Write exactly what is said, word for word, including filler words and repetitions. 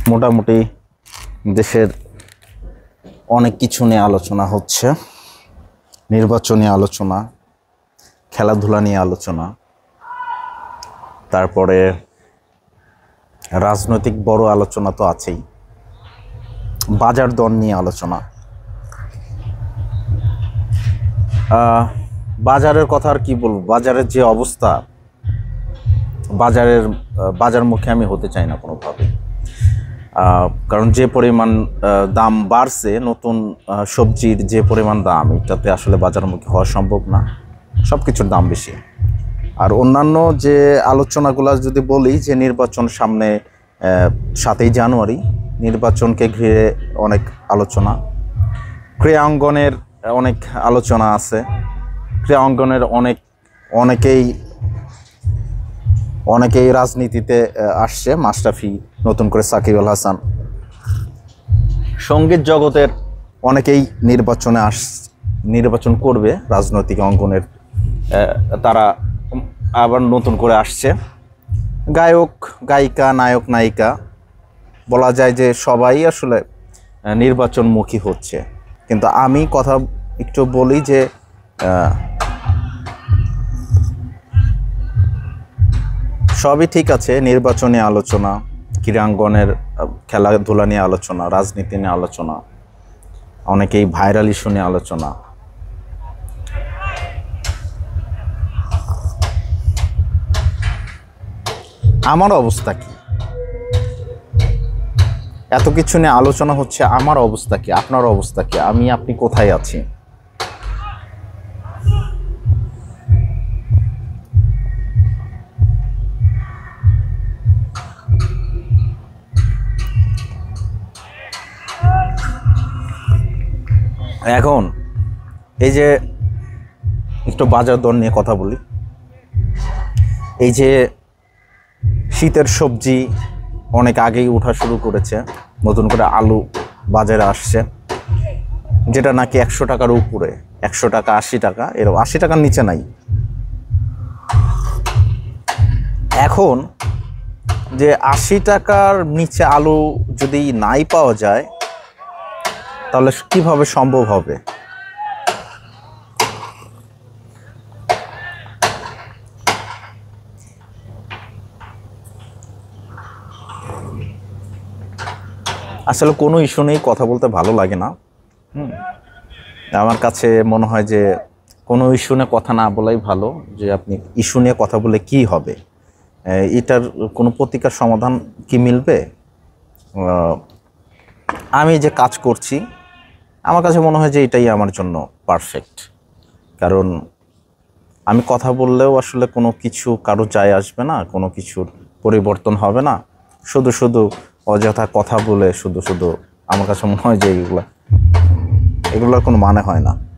মোটামুটি দেশের অনেক কিছু নিয়ে আলোচনা হচ্ছে, নির্বাচন নিয়ে আলোচনা, খেলাধুলা নিয়ে আলোচনা, তারপরে রাজনৈতিক বড় আলোচনা তো আছেই, বাজার দর নিয়ে আলোচনা। বাজারের কথা আর কি বলবো, বাজারের যে অবস্থা, বাজারের বাজার মুখে আমি হতে চাই না কোনোভাবে। কারণ যে পরিমাণ দাম বাড়ছে, নতুন সবজির যে পরিমাণ দাম, এটাতে আসলে বাজারমুখী হওয়া সম্ভব না, সব কিছুর দাম বেশি। আর অন্যান্য যে আলোচনাগুলো যদি বলি, যে নির্বাচন সামনে, সাতই জানুয়ারি নির্বাচনকে ঘিরে অনেক আলোচনা, ক্রীড়াঙ্গনের অনেক আলোচনা আছে, ক্রীড়াঙ্গনের অনেক অনেকেই অনেকেই রাজনীতিতে আসছে, মাশরাফি, নতুন করে সাকিব আল হাসান, সঙ্গীত জগতের অনেকেই নির্বাচনে আস নির্বাচন করবে, রাজনৈতিক অঙ্গনের তারা আবার নতুন করে আসছে। গায়ক গায়িকা, নায়ক নায়িকা, বলা যায় যে সবাই আসলে নির্বাচনমুখী হচ্ছে। কিন্তু আমি কথা একটু বলি যে সবই ঠিক আছে, নির্বাচনী আলোচনা, ক্রীড়াঙ্গনের খেলাধুলা নিয়ে আলোচনা, রাজনীতি নিয়ে আলোচনা, অনেকেই ভাইরাল ইস্যু নিয়ে আলোচনা। আমার অবস্থা কি? এত কিছু নিয়ে আলোচনা হচ্ছে, আমার অবস্থা কি, আপনার অবস্থা কি, আমি আপনি কোথায় আছি? এখন এই যে একটু বাজার দর নিয়ে কথা বলি। এই যে শীতের সবজি অনেক আগেই ওঠা শুরু করেছে, নতুন করে আলু বাজারে আসছে, যেটা নাকি একশো টাকার উপরে, একশো টাকা, আশি টাকা, এরকম, আশি টাকার নিচে নাই। এখন যে আশি টাকার নিচে আলু যদি নাই পাওয়া যায়, তাহলে কিভাবে সম্ভব হবে? আসলে কোনো ইস্যু নেই কথা বলতে ভালো লাগে না। হুম আমার কাছে মনে হয় যে কোনো ইস্যু নিয়ে কথা না বলাই ভালো। যে আপনি ইস্যু নিয়ে কথা বলে কি হবে, এটার কোনো প্রতিকার সমাধান কি মিলবে? আমি যে কাজ করছি, আমার কাছে মনে হয় যে এটাই আমার জন্য পারফেক্ট। কারণ আমি কথা বললেও আসলে কোনো কিছু কারো যায় আসবে না, কোনো কিছুর পরিবর্তন হবে না। শুধু শুধু অযথা কথা বলে শুধু শুধু আমার কাছে মনে হয় যে এগুলো এগুলোর কোনো মানে হয় না।